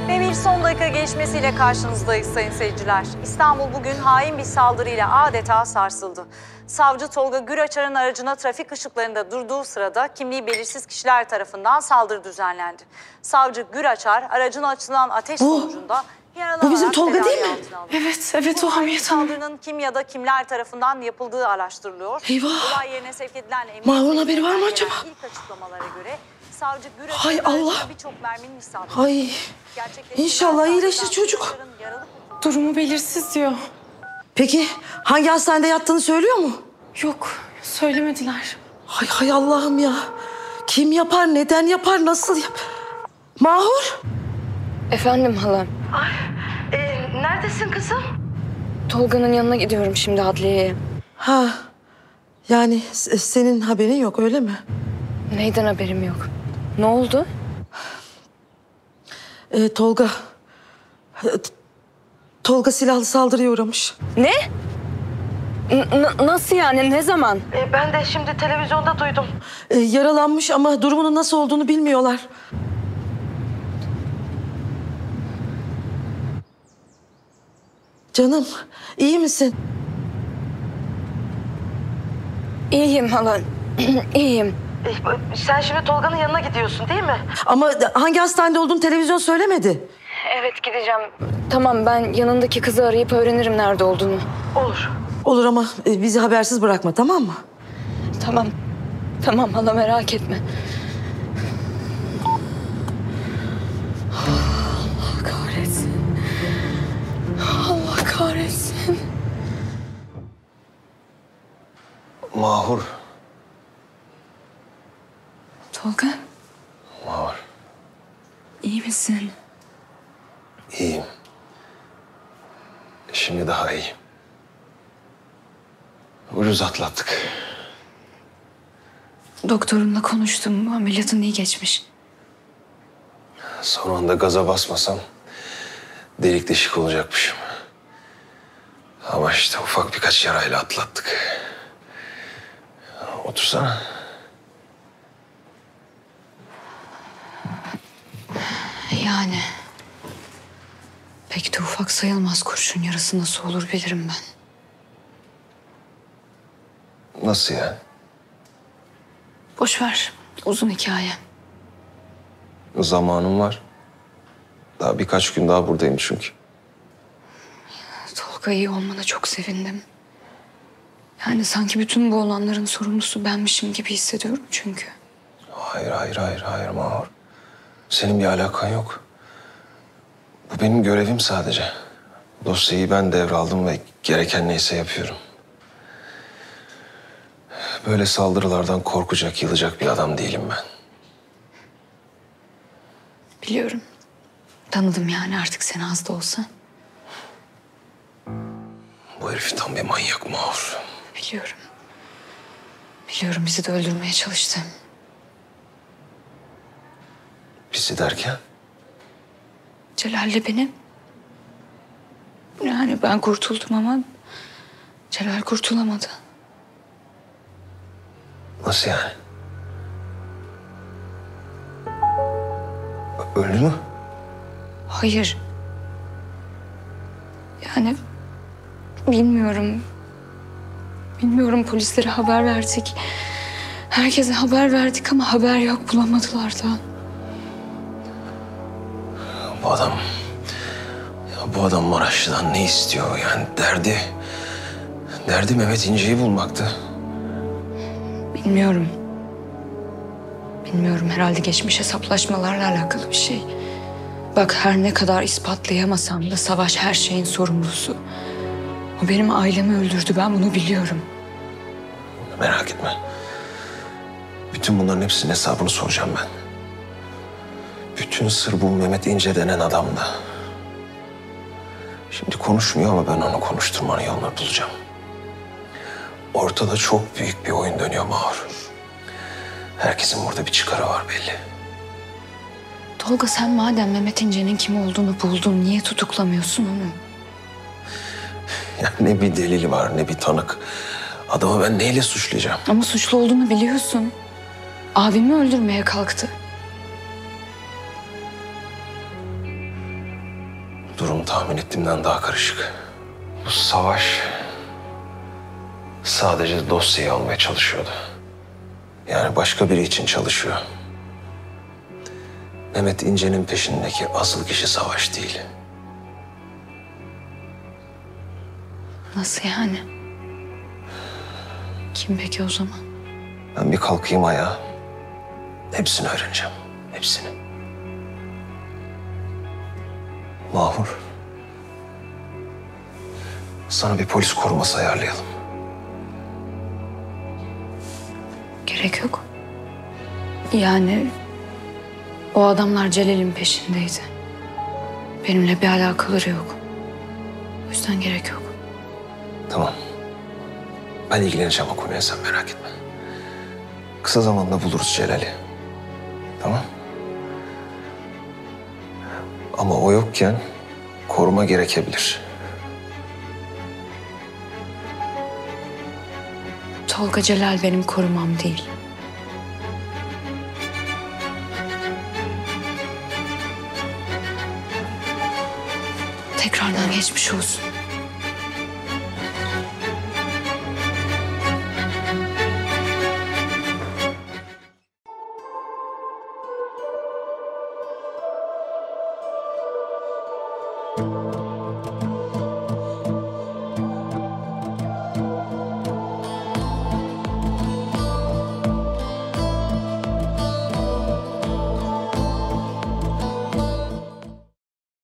Ve bir son dakika gelişmesiyle karşınızdayız sayın seyirciler. İstanbul bugün hain bir saldırıyla adeta sarsıldı. Savcı Tolga Güraçar'ın aracına trafik ışıklarında durduğu sırada kimliği belirsiz kişiler tarafından saldırı düzenlendi. Savcı Güraçar aracına açılan ateş sonucunda yaralanarak Bu bizim Tolga değil mi? Evet o Hamiyet Hanım. Saldırının kim ya da kimler tarafından yapıldığı araştırılıyor. Eyvah. Olay yerine sevk edilen emniyet Mahur'un haberi var mı acaba? İlk açıklamalara göre savcı Güraçar'ın Hay Allah. birçok merminin isabeti. Ay. İnşallah iyileşir çocuk. Durumu belirsiz diyor. Peki hangi hastanede yattığını söylüyor mu? Yok, söylemediler. Hay Allah'ım ya. Kim yapar, neden yapar, nasıl yap? Mahur. Efendim halam. Neredesin kızım? Tolga'nın yanına gidiyorum şimdi adliyeye. Ha. Yani senin haberin yok öyle mi? Neyden haberim yok? Ne oldu? Tolga. Tolga silahlı saldırıya uğramış. Ne? Nasıl yani? Ne zaman? Ben de şimdi televizyonda duydum. Yaralanmış ama durumunun nasıl olduğunu bilmiyorlar. Canım, iyi misin? İyiyim hala. İyiyim. Sen şimdi Tolga'nın yanına gidiyorsun değil mi? Ama hangi hastanede olduğunu televizyon söylemedi. Evet gideceğim. Tamam ben yanındaki kızı arayıp öğrenirim nerede olduğunu. Olur. Olur ama bizi habersiz bırakma, tamam mı? Tamam. Tamam hala merak etme. Allah kahretsin. Allah kahretsin. Mahur. Tolga, Mahur. iyi misin? İyiyim. Şimdi daha iyiyim. Ucuz atlattık. Doktorumla konuştum. Ameliyatın iyi geçmiş. Son anda gaza basmasam delik deşik olacakmışım. Ama işte ufak birkaç yarayla atlattık. Otursana. Yani pek de ufak sayılmaz, kurşun yarası nasıl olur bilirim ben. Nasıl yani? Boş ver, uzun hikaye. Zamanım var. Daha birkaç gün daha buradayım çünkü. Tolga iyi olmana çok sevindim. Yani sanki bütün bu olanların sorumlusu benmişim gibi hissediyorum çünkü. Hayır Mahur. Senin bir alakan yok. Bu benim görevim sadece. Dosyayı ben devraldım ve gereken neyse yapıyorum. Böyle saldırılardan korkacak, yılacak bir adam değilim ben. Biliyorum. Tanıdım yani artık seni az da olsa. Bu herif tam bir manyak Mahur. Biliyorum. Biliyorum, bizi de öldürmeye çalıştı. Bizi derken? Celal'le beni. Yani ben kurtuldum ama Celal kurtulamadı. Nasıl yani? Öldü mü? Hayır. Yani bilmiyorum. Bilmiyorum, polislere haber verdik. Herkese haber verdik ama haber yok, bulamadılar da. Bu adam Maraşlı'dan ne istiyor yani derdi Mehmet İnce'yi bulmaktı. Bilmiyorum. Bilmiyorum, herhalde geçmiş hesaplaşmalarla alakalı bir şey. Bak her ne kadar ispatlayamasam da Savaş her şeyin sorumlusu. O benim ailemi öldürdü, ben bunu biliyorum. Merak etme. Bütün bunların hepsinin hesabını soracağım ben. Bütün sır bu Mehmet İnce denen adamda. Şimdi konuşmuyor ama ben onu konuşturmanın yolunu bulacağım. Ortada çok büyük bir oyun dönüyor Mahur. Herkesin burada bir çıkarı var belli. Tolga, sen madem Mehmet İnce'nin kim olduğunu buldun, niye tutuklamıyorsun onu? Ya ne bir delil var ne bir tanık. Adamı ben neyle suçlayacağım? Ama suçlu olduğunu biliyorsun. Abimi öldürmeye kalktı. Durum tahmin ettiğimden daha karışık. Bu Savaş sadece dosyayı almaya çalışıyordu. Yani başka biri için çalışıyor. Mehmet İnce'nin peşindeki asıl kişi Savaş değil. Nasıl yani? Kim peki o zaman? Ben bir kalkayım ayağa. Hepsini öğreneceğim. Hepsini. Mahur. Sana bir polis koruması ayarlayalım. Gerek yok. Yani o adamlar Celal'in peşindeydi. Benimle bir alakaları yok. O yüzden gerek yok. Tamam. Ben ilgileneceğim o konuya, sen merak etme. Kısa zamanda buluruz Celal'i. Tamam. Ama o yokken koruma gerekebilir. Tolga Celal benim korumam değil. Tekrardan geçmiş olsun.